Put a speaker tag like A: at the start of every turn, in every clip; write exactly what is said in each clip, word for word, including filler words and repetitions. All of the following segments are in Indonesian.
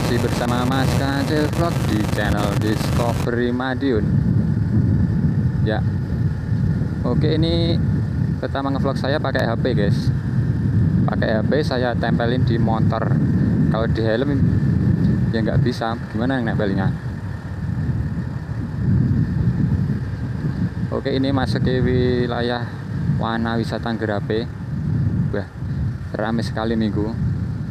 A: Masih bersama Mas Kancil Vlog di channel Discovery Madiun. Ya, oke, ini pertama ngevlog saya pakai H P guys. Pakai H P saya tempelin di motor. Kalau di helm ya nggak bisa. Gimana yang nempelinnya? Oke, ini masuk ke wilayah Wana Wisata Nggerape. Wah, ramai sekali minggu.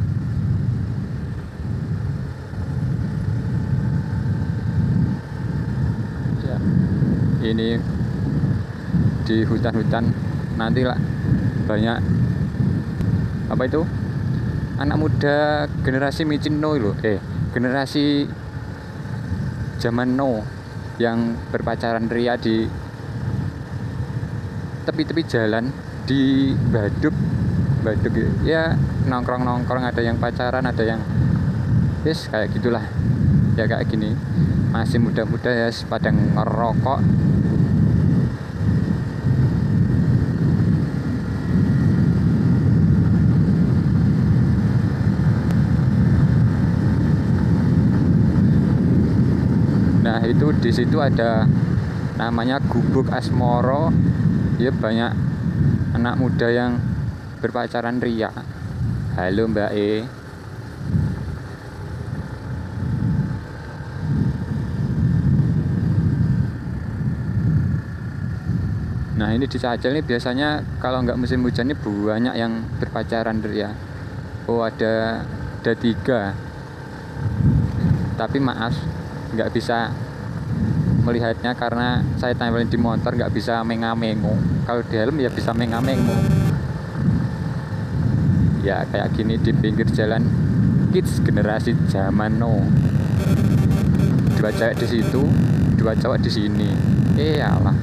A: Ini di hutan-hutan, nanti lah banyak apa itu anak muda generasi Michino loh, eh generasi zaman now yang berpacaran ria di tepi-tepi jalan di Baduk Baduk ya, nongkrong-nongkrong, ada yang pacaran, ada yang yes kayak gitulah ya, kayak gini masih muda-muda ya, pada ngerokok. Nah, itu di situ ada namanya Gubuk Asmoro. Ya, banyak anak muda yang berpacaran ria. Halo Mbak E. Nah, ini di Sajal ini biasanya kalau nggak musim hujan ini banyak yang berpacaran ria. Oh, ada ada tiga. Tapi maaf, nggak bisa melihatnya karena saya tempelin di motor, nggak bisa menga-mengo. Kalau di helm ya bisa menga-mengo. Ya kayak gini di pinggir jalan kids generasi zaman now. Dua cewek di situ, dua cowok di sini. Eh alah.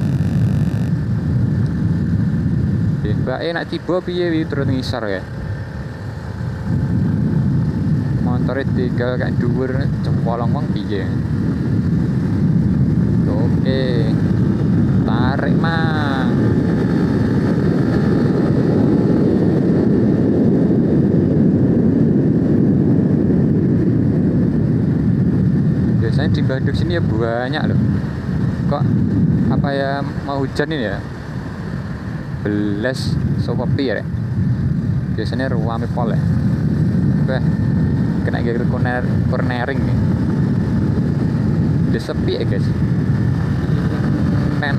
A: Mbak eh nak tiba piye wi terus ngisor ya. Motornya tinggal kayak dhuwur cepolong wong piye. Oke, tarik mang. Biasanya di Baduk sini ya banyak loh. Kok apa ya, mau hujan ini ya? Belas sopi ya. Biasanya ruame pol ya. Wah, kena gaya corner cornering nih. Udah sepi ya guys. Men.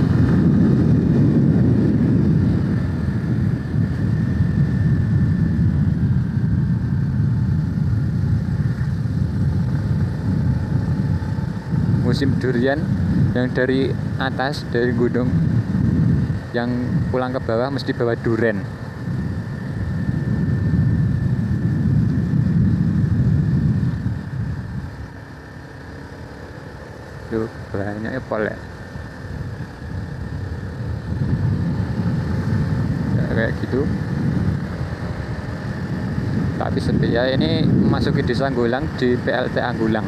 A: Musim durian yang dari atas, dari gunung, yang pulang ke bawah mesti bawa durian. Tuh banyaknya pol ya. Kayak gitu. Tapi sepi ya, ini memasuki desa Anggulang di P L T Anggulang.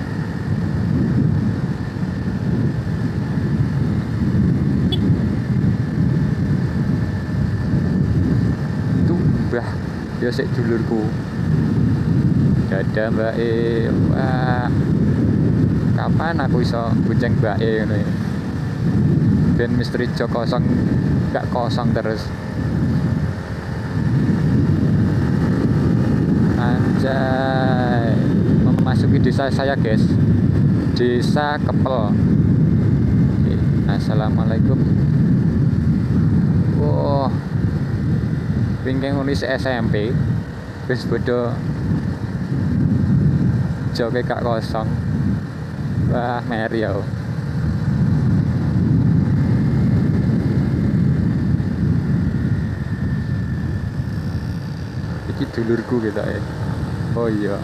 A: Itu mbah biasa dulurku. Dadah Mbak E. Wah, kapan aku iso kucing Mbak E ngono ya. Ben misteri jo kosong, gak kosong terus. Anjay, memasuki desa saya guys, Desa Kepel. Oke, assalamualaikum. Wow, pingin nulis S M P, wis bodoh joke gak kosong. Wah, Mario. Iki dulurku kita ya. Oh iya.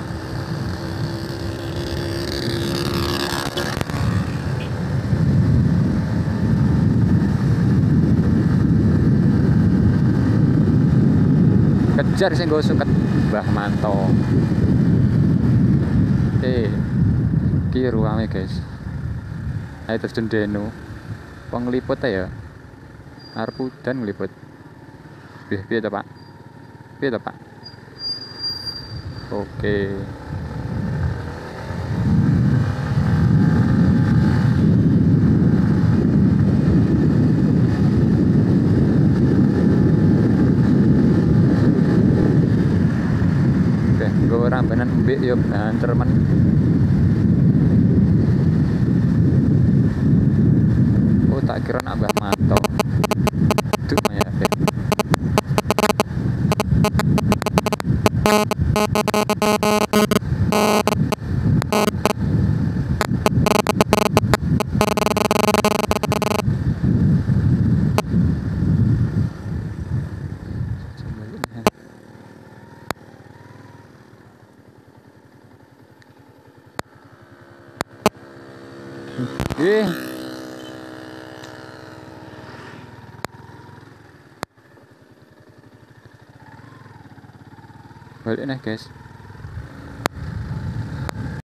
A: Kejar sing go suket Mbah Manto. Eh, iki ruame guys. Ayo terus dendeno. Pengliput ya. Arep udan ngliput. Piye piye to, Pak? Piye to, Pak? Oke. yo banter men. Oh tak kira nak Mbah Mato. Duh ya. Eh, balik nih guys.